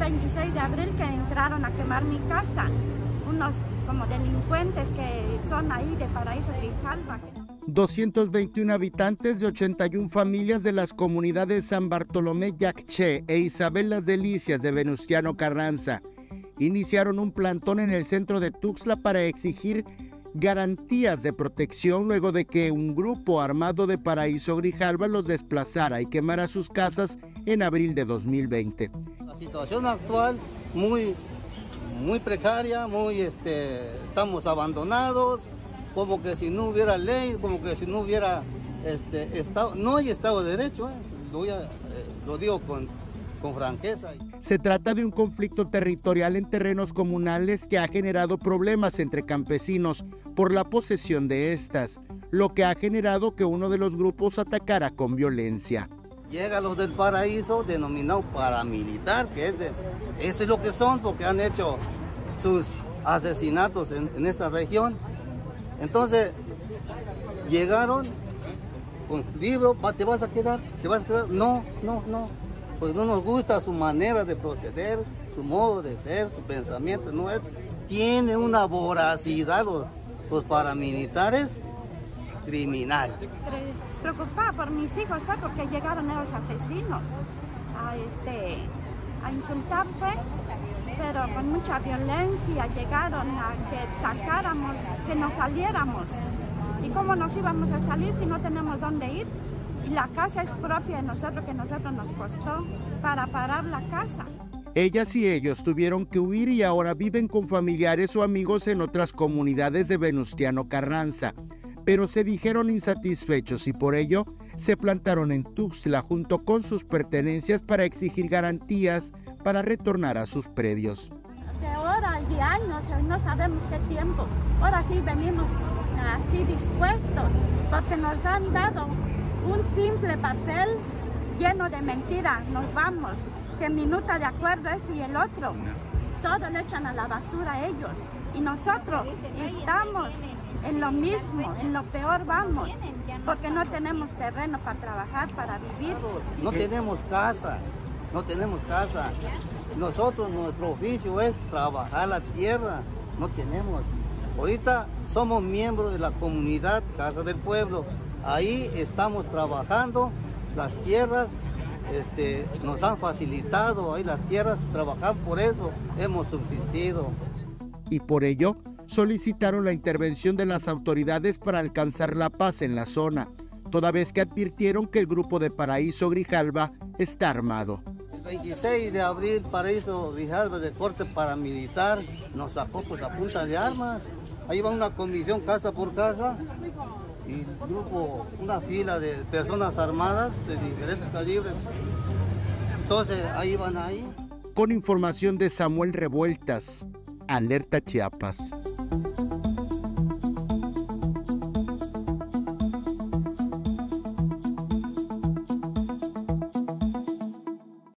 26 de abril que entraron a quemar mi casa, unos como delincuentes que son ahí de Paraíso Grijalva. 221 habitantes de 81 familias de las comunidades San Bartolomé Yaxché e Isabel Las Delicias de Venustiano Carranza iniciaron un plantón en el centro de Tuxtla para exigir garantías de protección luego de que un grupo armado de Paraíso Grijalva los desplazara y quemara sus casas en abril de 2020. La situación actual muy precaria, estamos abandonados, como que si no hubiera ley, como que si no hubiera Estado, no hay Estado de Derecho, lo digo con franqueza. Se trata de un conflicto territorial en terrenos comunales que ha generado problemas entre campesinos por la posesión de estas, lo que ha generado que uno de los grupos atacara con violencia. Llega los del Paraíso, denominado paramilitar, que eso es lo que son, porque han hecho sus asesinatos en esta región. Entonces, llegaron con libro, ¿te vas a quedar? ¿Te vas a quedar? No. Pues no nos gusta su manera de proceder, su modo de ser, su pensamiento. Tiene una voracidad los paramilitares criminales. Preocupada por mis hijos fue porque llegaron esos asesinos a insultarse, pero con mucha violencia llegaron a que sacáramos, que nos saliéramos. ¿Y cómo nos íbamos a salir si no tenemos dónde ir? Y la casa es propia de nosotros, que nosotros nos costó para parar la casa. Ellas y ellos tuvieron que huir y ahora viven con familiares o amigos en otras comunidades de Venustiano Carranza, pero se dijeron insatisfechos y por ello se plantaron en Tuxtla junto con sus pertenencias para exigir garantías para retornar a sus predios. De horas y años, no sabemos qué tiempo. Ahora sí venimos así dispuestos, porque nos han dado un simple papel lleno de mentiras. Nos vamos, que minuta de acuerdo este y el otro. Todo lo echan a la basura ellos. Y nosotros estamos en lo mismo, en lo peor vamos, porque no tenemos terreno para trabajar, para vivir. No tenemos casa. Nosotros, nuestro oficio es trabajar la tierra, no tenemos. Ahorita somos miembros de la comunidad Casa del Pueblo. Ahí estamos trabajando las tierras, nos han facilitado ahí las tierras, trabajar por eso hemos subsistido. Y por ello solicitaron la intervención de las autoridades para alcanzar la paz en la zona, toda vez que advirtieron que el grupo de Paraíso Grijalva está armado. El 26 de abril Paraíso Grijalva de corte paramilitar nos sacó a punta de armas. Ahí va una comisión casa por casa y el grupo, una fila de personas armadas de diferentes calibres. Entonces ahí van ahí. Con información de Samuel Revueltas, Alerta Chiapas.